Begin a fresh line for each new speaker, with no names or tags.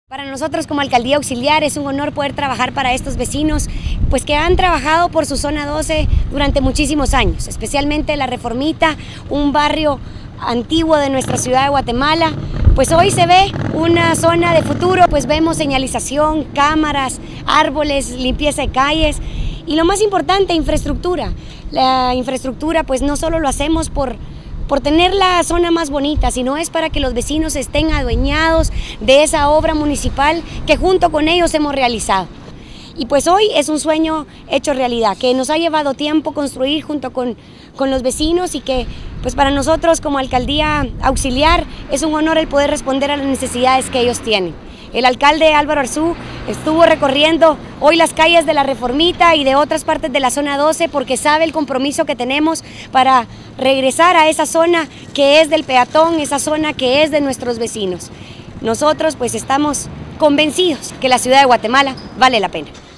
Para nosotros como Alcaldía Auxiliar es un honor poder trabajar para estos vecinos, pues que han trabajado por su zona 12 durante muchísimos años, especialmente La Reformita, un barrio antiguo de nuestra ciudad de Guatemala. Pues hoy se ve una zona de futuro, pues vemos señalización, cámaras, árboles, limpieza de calles y lo más importante, infraestructura. La infraestructura pues no solo lo hacemos por tener la zona más bonita, sino es para que los vecinos estén adueñados de esa obra municipal que junto con ellos hemos realizado. Y pues hoy es un sueño hecho realidad, que nos ha llevado tiempo construir junto con los vecinos y que pues para nosotros como Alcaldía Auxiliar es un honor el poder responder a las necesidades que ellos tienen. El alcalde Álvaro Arzú estuvo recorriendo hoy las calles de La Reformita y de otras partes de la zona 12 porque sabe el compromiso que tenemos para regresar a esa zona que es del peatón, esa zona que es de nuestros vecinos. Nosotros pues estamos convencidos que la ciudad de Guatemala vale la pena.